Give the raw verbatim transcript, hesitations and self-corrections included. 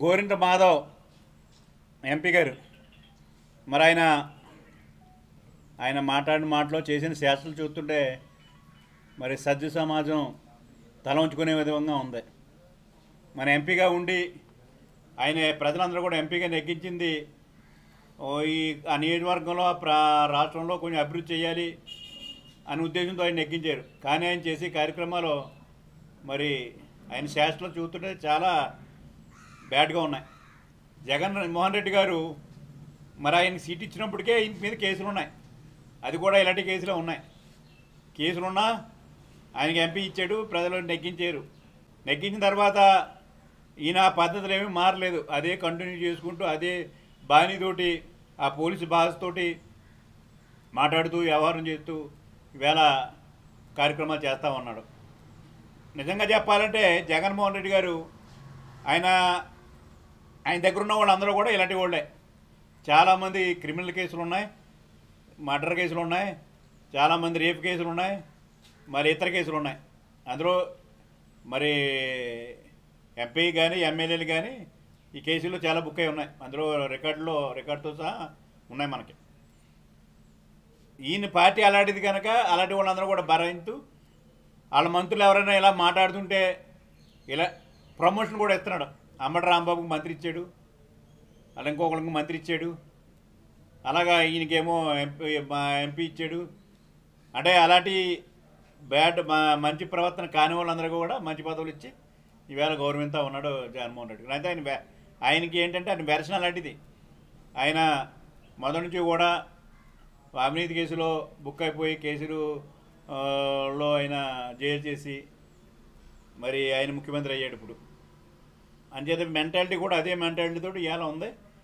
గోరింట మాధవ్ ఎంపీ గారు మరి ఆయన ఆయన మాట్లాడిన మాటలో చేసిన శాస్త్రాలు చూస్తుంటే మరి సభ్య సమాజం తల ఉంచుకునే విధంగా ఉంది. మన ఎంపీగా ఉండి ఆయన ప్రజలందరూ కూడా ఎంపీగా నెగ్గించింది ఈ ఆ నియోజకవర్గంలో రాష్ట్రంలో కొంచెం అభివృద్ధి చేయాలి అనే ఉద్దేశంతో ఆయన నెగ్గించారు. కానీ ఆయన చేసే కార్యక్రమాలు మరి ఆయన శాస్త్రాలు చూస్తుంటే చాలా బ్యాడ్గా ఉన్నాయి. జగన్ మోహన్ రెడ్డి గారు మరి ఆయనకి సీట్ ఇచ్చినప్పటికే ఇంటి మీద కేసులు ఉన్నాయి. అది కూడా ఇలాంటి కేసులే ఉన్నాయి. కేసులున్నా ఆయనకి ఎంపీ ఇచ్చాడు, ప్రజలు నెగ్గించారు. నెగ్గించిన తర్వాత ఈయన పద్ధతులు ఏమీ మారలేదు, అదే కంటిన్యూ చేసుకుంటూ అదే బాణీతోటి ఆ పోలీసు బాధతోటి మాట్లాడుతూ వ్యవహారం చేస్తూ ఈవేళ కార్యక్రమాలు చేస్తూ ఉన్నాడు. నిజంగా చెప్పాలంటే జగన్మోహన్ రెడ్డి గారు ఆయన ఆయన దగ్గర ఉన్న వాళ్ళందరూ కూడా ఇలాంటి వాళ్ళే. చాలామంది క్రిమినల్ కేసులు ఉన్నాయి, మర్డర్ కేసులు ఉన్నాయి, చాలామంది రేప్ కేసులు ఉన్నాయి, మరి ఇతర కేసులు ఉన్నాయి. అందులో మరి ఎంపీ కానీ ఎమ్మెల్యేలు కానీ ఈ కేసుల్లో చాలా బుక్ అయి ఉన్నాయి. అందులో రికార్డులో రికార్డుతో సహా ఉన్నాయి మనకి. ఈయన పార్టీ అలాంటిది కనుక అలాంటి వాళ్ళందరూ కూడా భరాయింతూ వాళ్ళ మంత్రులు ఎవరైనా ఇలా మాట్లాడుతుంటే ఇలా ప్రమోషన్ కూడా ఇస్తున్నాడు. అమ్మడి రాంబాబుకి మంత్రి ఇచ్చాడు, అలా ఇంకొకరికి మంత్రి ఇచ్చాడు, అలాగా ఈయనకేమో ఎంపీ ఎంపీ ఇచ్చాడు. అంటే అలాంటి బ్యాడ్ మంచి ప్రవర్తన కాని వాళ్ళందరికీ కూడా మంచి పదవులు ఇచ్చి ఈవేళ గౌరవింతా ఉన్నాడు జగన్మోహన్ రెడ్డి. అయితే ఆయన ఆయనకి ఏంటంటే ఆయన వెర్షన్ అలాంటిది. ఆయన మొదటి నుంచి కూడా అవినీతి కేసులో బుక్ అయిపోయి కేసులు లో ఆయన జైలు చేసి మరి ఆయన ముఖ్యమంత్రి అయ్యాడు. ఇప్పుడు అంచేత మెంటాలిటీ కూడా అదే మెంటాలిటీతో ఇవాళ ఉంది.